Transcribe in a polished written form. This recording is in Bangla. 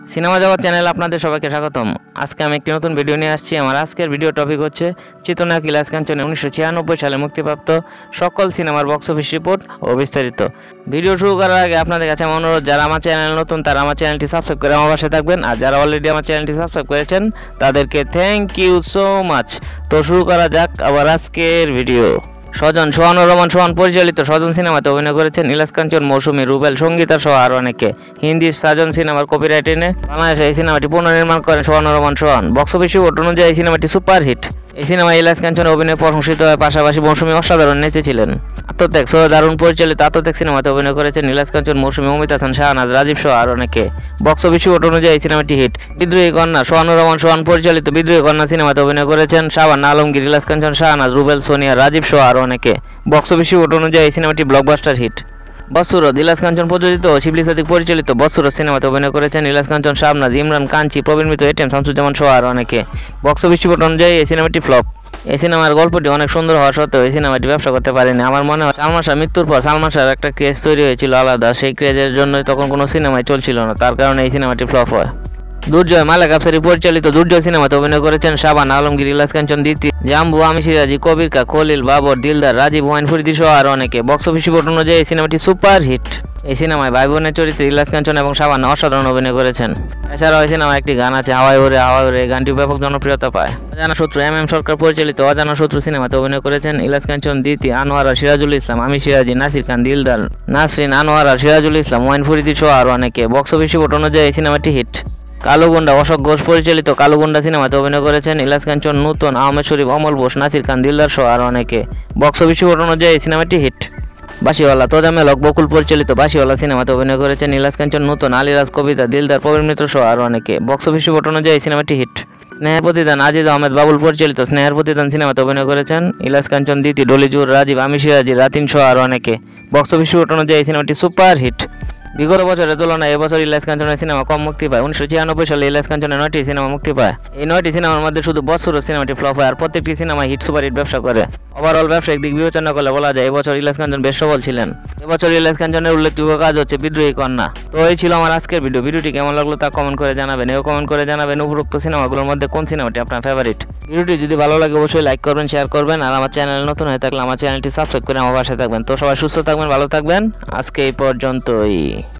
সিনেমা জগৎ চ্যানেলে আপনাদের সবাইকে স্বাগতম। আজকে আমি একটি নতুন ভিডিও নিয়ে আসছি। আমার আজকের ভিডিও টপিক হচ্ছে চিত্রনায়ক ইলিয়াস কাঞ্চনের 1996 সালে মুক্তিপ্রাপ্ত সকল সিনেমার বক্স অফিস রিপোর্ট ও বিস্তারিত। ভিডিও শুরু করার আগে আপনাদের কাছে আমার অনুরোধ, যারা আমার চ্যানেল নতুন তারা আমার চ্যানেলটি সাবস্ক্রাইব করে আমার পাশে থাকবেন, আর যারা অলরেডি আমার চ্যানেলটি সাবস্ক্রাইব করেছেন তাদেরকে থ্যাংক ইউ সো মাচ। তো শুরু করা যাক আবার আজকের ভিডিও। স্বজন সোহানুর রহমান সোহান পরিচালিত স্বজন সিনেমাতে অভিনয় করেছেন ইলিয়াস কাঞ্চন, মৌসুমী, রুবেল, সঙ্গীতা সহ আরও অনেকে। হিন্দি সাজন সিনেমার কপিরাইট এনে বাংলাদেশে এই সিনেমাটি পুনর্নির্মাণ করেন Sohanur Rahman Sohan. Box office report অনুযায়ী এই সিনেমাটি সুপারহিট। এই সিনেমায় ইলিয়াস কাঞ্চনের অভিনয় প্রশংসিত হয়, পাশাপাশি মৌসুমী অসাধারণ নেচেছিলেন। আত্মত্যাগ সৈয়দ হারুন পরিচালিত আত্মত্যাগ সিনেমাতে অভিনয় করেছেন ইলিয়াস কাঞ্চন, মৌসুমী, অমিত হাসান, শাহনাজ, রাজীব সহ আরও অনেকে। বক্স অফিস রিপোর্ট অনুযায়ী এই সিনেমাটি হিট। বিদ্রোহী কন্যা সোহানুর রহমান সোহান পরিচালিত বিদ্রোহী কন্যা সিনেমাতে অভিনয় করেছেন শাবানা আলমগীর, ইলিয়াস কাঞ্চন, শাহনাজ, রুবেল, সোনিয়া, রাজীব সহ আরও অনেকে। বক্স অফিস রিপোর্ট অনুযায়ী এই সিনেমাটি ব্লকবাস্টার হিট। বৎসরত ইলিয়াস কাঞ্চন প্রযোজিত ও শিবলি সাদিক পরিচালিত বৎসরত সিনেমাতে অভিনয় করেছেন ইলিয়াস কাঞ্চন, শাবনাজ, ইমরান, কাঞ্চি, প্রবীণ মিত্র, এটিএম শামসুজ্জামান সহ আরও অনেকে। বক্স অফিস রিপোর্ট অনুযায়ী এই সিনেমাটি ফ্লপ। এই সিনেমার গল্পটি অনেক সুন্দর হওয়া সত্ত্বেও এই সিনেমাটি ব্যবসা করতে পারেনি। আমার মনে হয় সালমান শাহ মৃত্যুর পর সালমান শাহর একটা ক্রেজ তৈরি হয়েছিল আলাদা, সেই ক্রেজের জন্য তখন কোনো সিনেমায় চলছিল না, তার কারণে এই সিনেমাটি ফ্লপ হয়। দুর্জয় মালেক আফসারি পরিচালিত দুর্জয় সিনেমাতে অভিনয় করেছেন শাবানা আলমগীর, ইলিয়াস কাঞ্চন, দিতি, জাম্বু, আমি সিরাজি, কবির কা, খলিল, বাবর, দিলদার, রাজীব, হুমায়ুন ফরিদি সহ আরও অনেকে। বক্স অফিস রিপোর্ট অনুযায়ী এই সিনেমাটি সুপার হিট। এই সিনেমায় ভাই বোনের চরিত্রে ইলিয়াস কাঞ্চন এবং শাবানা অসাধারণ অভিনয় করেছেন। এছাড়াও এই সিনেমায় একটি গান আছে হাওয়ায় ওরে হাওয়ায় ওরে, গানটি ব্যাপক জনপ্রিয়তা পায়। অজানা শত্রু এম সরকার পরিচালিত অজানা শত্রু সিনেমাতে অভিনয় করেছেন ইলিয়াস কাঞ্চন, দিতি, আনোয়ারা, সিরাজুল ইসলাম, আমি সিরাজি, নাসির খান, দিলদার, নাসরিন, আনোয়ারা, সিরাজুল ইসলাম, হুমায়ুন ফরিদি সহ আরও অনেকে। বক্স অফিস রিপোর্ট অনুযায়ী এই সিনেমাটি হিট। কালোগুন্ডা অশোক ঘোষ পরিচালিত কালোগুন্ডা সিনেমাতে অভিনয় করেছেন ইলিয়াস কাঞ্চন, নূতন, আহমেদ শরীফ, অমল বোস, নাসির খান, দিলদার সহ আরও অনেকে। বক্স অফিস রিপোর্ট অনুযায়ী এই সিনেমাটি হিট। বাসিওয়ালা তোজামেল হক বকুল পরিচালিত বাসিওয়ালা সিনেমাতে অভিনয় করেছেন ইলিয়াস কাঞ্চন, নূতন, আলিরাজ, কবিতা, দিলদার, প্রবীণ মিত্র সহ আরও অনেকে। বক্স অফিস রিপোর্ট অনুযায়ী এই সিনেমাটি হিট। স্নেহের প্রতিদান আজিজ আহমেদ বাবুল পরিচালিত স্নেহের প্রতিদান সিনেমাতে অভিনয় করেছেন ইলিয়াস কাঞ্চন, দিতি, ডলিজুর, রাজীব, আমি সিরাজি, রাতিন সহ আরও অনেকে। বক্স অফিস রিপোর্ট অনুযায়ী এই সিনেমাটি সুপার হিট। বিগত বছরের তুলনায় এবছর ইলিয়াস কাঞ্চনের সিনেমা কম মুক্তি পায়। 1996 সালে ইলিয়াস কাঞ্চনের 9টি সিনেমা মুক্তি পায়। এই 9টি সিনেমার মধ্যে শুধু বৎসরত সিনেমাটি ফ্লপ হয়, আর প্রত্যেকটি সিনেমা হিট সুপারহিট ব্যবসা করে। ওভারঅল ব্যবসায়িক দিক বিবেচনা করলে বলা যায় এবছর ইলিয়াস কাঞ্চন বেশ সফল ছিলেন। এবছর ইলিয়াস কাঞ্চনের উল্লেখযোগ্য কাজ হচ্ছে বিদ্রোহী কন্যা। তো এই ছিল আমার আজকের ভিডিও। ভিডিওটি কেমন লাগলো তা কমেন্ট করে জানাবেন। কমেন্ট করে জানাবেন উপরোক্ত সিনেমাগুলোর মধ্যে কোন সিনেমাটি আপনার ফেভারিট। ভিডিওটি যদি ভালো লাগে অবশ্যই লাইক করবেন, শেয়ার করবেন, আর আমার চ্যানেল নতুন হয়ে থাকলে আমার চ্যানেলটি সাবস্ক্রাইব করে আমার পাশে থাকবেন। তো সবাই সুস্থ থাকবেন, ভালো থাকবেন। আজকে এই পর্যন্তই।